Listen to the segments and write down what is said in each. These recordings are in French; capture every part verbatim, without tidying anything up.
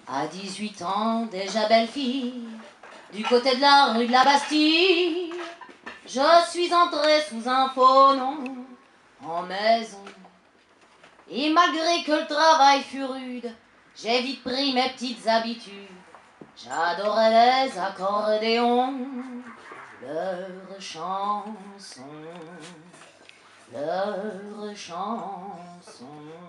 À dix-huit ans, déjà belle fille, du côté de la rue de la Bastille, je suis entrée sous un faux nom, en maison. Et malgré que le travail fut rude, j'ai vite pris mes petites habitudes. J'adorais les accordéons, leurs chansons, leurs chansons.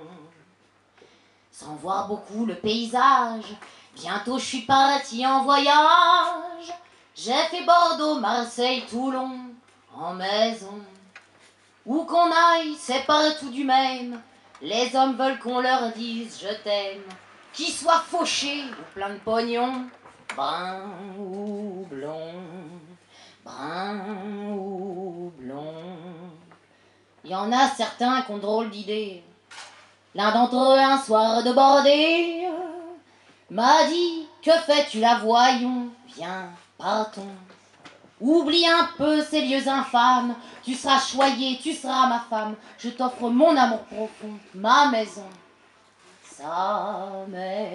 Sans voir beaucoup le paysage, bientôt je suis partie en voyage. J'ai fait Bordeaux, Marseille, Toulon, en maison. Où qu'on aille, c'est partout du même. Les hommes veulent qu'on leur dise je t'aime. Qu'ils soient fauchés ou plein de pognon, brun ou blond, brun ou blond. Il y en a certains qui ont drôle d'idées. L'un d'entre eux, un soir de bordée, m'a dit « Que fais-tu là, voyons, viens, partons. Oublie un peu ces lieux infâmes, tu seras choyée, tu seras ma femme. Je t'offre mon amour profond, ma maison, sa maison. »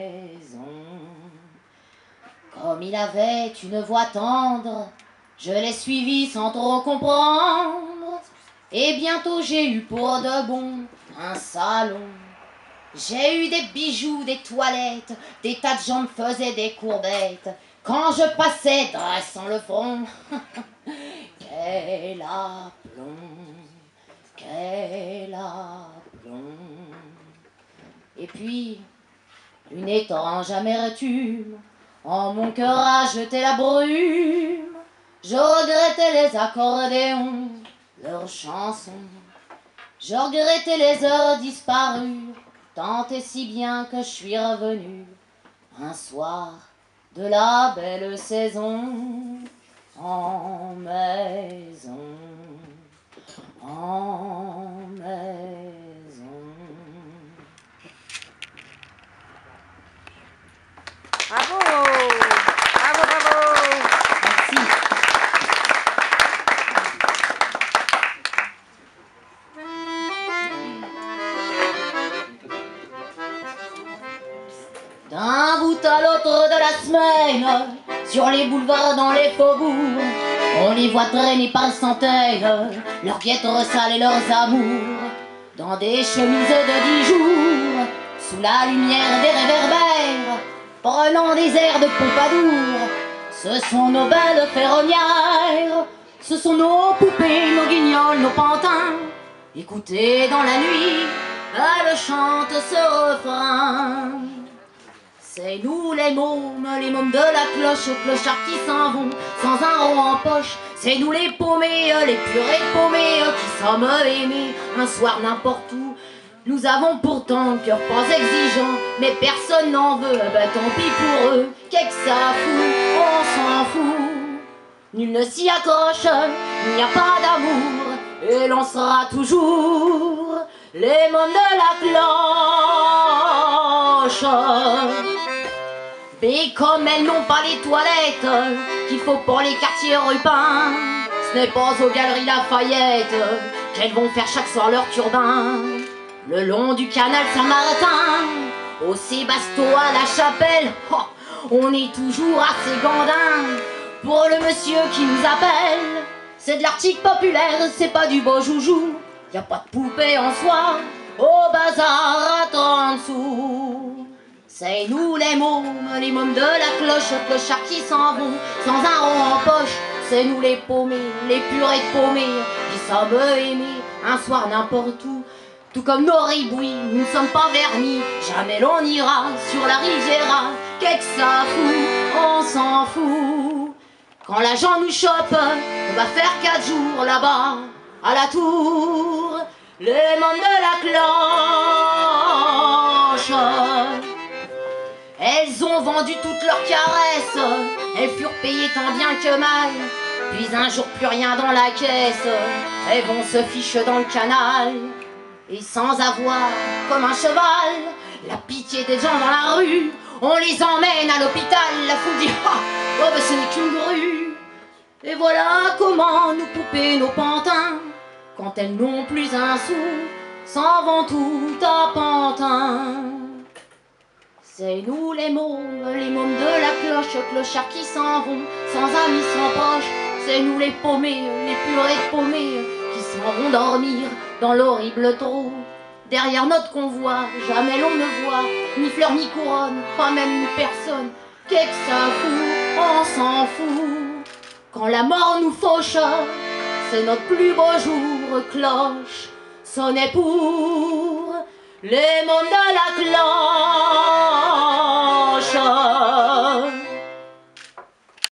Comme il avait une voix tendre, je l'ai suivi sans trop comprendre. Et bientôt j'ai eu pour de bon un salon. J'ai eu des bijoux, des toilettes, des tas de gens me faisaient des courbettes. Quand je passais dressant le front, quel aplomb, quel aplomb. Et puis, une étrange amertume en mon cœur a jeté la brume. Je regrettais les accordéons, leurs chansons. Je regrettais les heures disparues, tant et si bien que je suis revenue un soir de la belle saison, en maison, en maison. Bravo, bravo, bravo. Merci. D'un bout à l'autre de la semaine, sur les boulevards, dans les faubourgs, on les voit traîner par centaines, leurs guêtres sales et leurs amours, dans des chemises de dix jours, sous la lumière des réverbères, prenant des airs de Pompadour. Ce sont nos belles ferronnières, ce sont nos poupées, nos guignols, nos pantins. Écoutez dans la nuit, elles chantent ce refrain. C'est nous les mômes, les mômes de la cloche, clochards qui s'en vont sans un rond en poche. C'est nous les paumés, les purées paumés, qui sommes aimés un soir n'importe où. Nous avons pourtant le cœur pas exigeant, mais personne n'en veut, ben tant pis pour eux. Qu'est-ce que ça fout, on s'en fout. Nul ne s'y accroche, il n'y a pas d'amour, et l'on sera toujours les mômes de la cloche. Mais comme elles n'ont pas les toilettes qu'il faut pour les quartiers rupins, ce n'est pas aux galeries Lafayette qu'elles vont faire chaque soir leur turbin. Le long du canal Saint-Martin, au Sébasto à la Chapelle, oh, on est toujours assez gandins pour le monsieur qui nous appelle. C'est de l'article populaire, c'est pas du beau joujou. Y a pas de poupée en soi, au bazar à trente sous. C'est nous les mômes, les mômes de la cloche, clochards qui s'en vont sans un rond en poche. C'est nous les paumés, les purées de paumés, qui sommes aimés un soir n'importe où. Tout comme nos ribouis, nous ne sommes pas vernis, jamais l'on ira sur la Riviera. Qu'est-ce que ça fout, on s'en fout. Quand l'agent nous chope, on va faire quatre jours là-bas, à la tour, les mômes de la cloche. Elles ont vendu toutes leurs caresses, elles furent payées tant bien que mal. Puis un jour plus rien dans la caisse, elles vont se ficher dans le canal. Et sans avoir, comme un cheval, la pitié des gens dans la rue, on les emmène à l'hôpital. La foule dit ah, oh ben ce n'est qu'une grue. Et voilà comment nous poupées, nos pantins, quand elles n'ont plus un sou, s'en vont tout à Pantin. C'est nous les mômes, les mômes de la cloche, clochards qui s'en vont, sans amis, sans proches. C'est nous les paumés, les purées de paumés, qui s'en vont dormir dans l'horrible trou. Derrière notre convoi, jamais l'on ne voit ni fleurs ni couronne, pas même une personne. Qu'est-ce que ça fout, on s'en fout. Quand la mort nous fauche, c'est notre plus beau jour. Cloche sonnait pour les mômes de la cloche.